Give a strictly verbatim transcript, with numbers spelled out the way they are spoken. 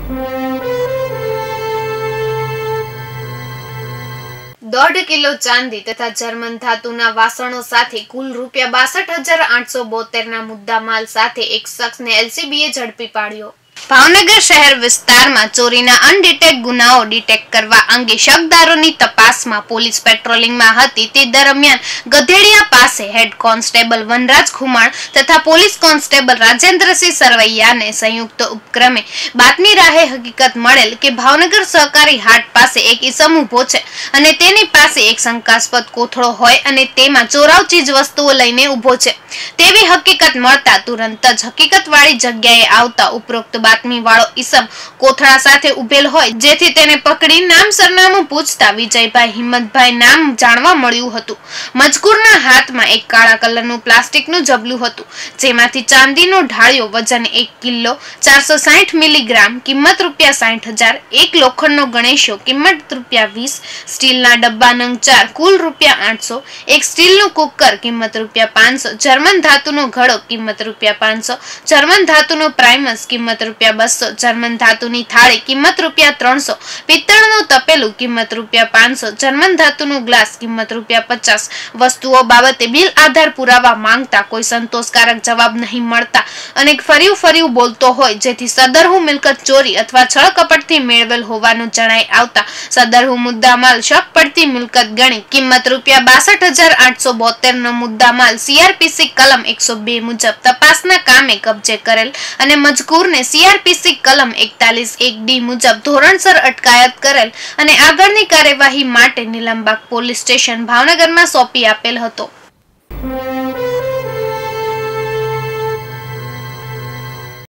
दौड़ किलो चांदी तथा जर्मन धातुना वासणों साथे कुल रूपिया बासठ हजार आठसौ बोतेर ना मुद्दामाल साथे एक शख्स ने एलसीबीए झड़पी पाड्यो। भावनगर शहर विस्ताરમાં ચોરીના અનડિટેક્ટ ગુનાઓ ડિટેક્ટ કરવા અંગે શકદારોની તપાસમાં પોલીસ પેટ્રોલિંગમાં હતી તે દરમિયાન ગધેડિયા પાસે હેડ કોન્સ્ટેબલ વનરાજ ખુમાણ તથા પોલીસ કોન્સ્ટેબલ રાજેન્દ્રસિંહ સરવૈયાને સંયુક્ત ઉપક્રમે બાતમી રાહે હકીકત મળેલ કે ભાવનગર સહકારી હાટ પાસે એક ઈસમ ઊભો છે અને તેની પાસે એક શંકાસ્પદ કોથળો હોય અને તેમાં ચોરાવ ચીજ વસ્તુઓ લઈને ઊભો છે તેવી હકીકત મળતા તુરંત જ હકીકતવાળી જગ્યાએ આવતા ઉપરોક્ત બાતમી વાળો ઈસમ કોથળા સાથે ઉભેલ હોય જેથી તેને પકડી નામ સરનામું પૂછતા વિજયભાઈ હિંમતભાઈ નામ જાણવા મળ્યું હતું। મજકૂરના હાથમાં એક કાળા કલરનું પ્લાસ્ટિકનું જબલું હતું જેમાંથી ચાંદીનો ઢાળિયો વજન એક કિલો ચારસો સાઠ મિલીગ્રામ કિંમત રૂપિયા સાઠ હજાર, એક લોખંડનો ગણેશો કિંમત રૂપિયા વીસ, સ્ટીલના ડબ્બા નંગ ચાર કુલ રૂપિયા આઠસો, એક સ્ટીલનું કુકર કિંમત રૂપિયા પાંચસો, જર્મન ધાતુનો ઘડો કિંમત રૂપિયા પાંચસો, જર્મન ધાતુનો પ્રાઇમસ કિંમત રૂપિયા બસો, જર્મન ધાતુની થાળી કિંમત રૂપિયા ત્રણસો, પિત્તળનું તપેલું કિંમત રૂપિયા પાંચસો, જર્મન ધાતુનો ગ્લાસ કિંમત રૂપિયા પચાસ વસ્તુઓ બાબતે બિલ આધાર પુરાવા માંગતા કોઈ સંતોષકારક જવાબ નહીં મળતા અને ફર્યું ફર્યું બોલતો હોય જેથી સદરહુ મિલકત ચોરી અથવા છળ કપટથી મેળવેલ હોવાનું જણાઈ આવતા સદરહુ મુદ્દામાલ શક પડતી મિલકત ગણી કિંમત રૂપિયા બાસઠ હજાર આઠસો બોતેર નો મુદ્દામાલ સીઆરપીસી કલમ એકસો બે મુજબ તપાસના કામે કબજે કરેલ અને મજકૂરને સીઆરપીસી કલમ એકતાલીસ એક ડી મુજબ ધોરણસર અટકાયત કરેલ અને આગળની કાર્યવાહી માટે નીલમબાગ પોલીસ સ્ટેશન ભાવનગરમાં સોંપી આપેલ હતો।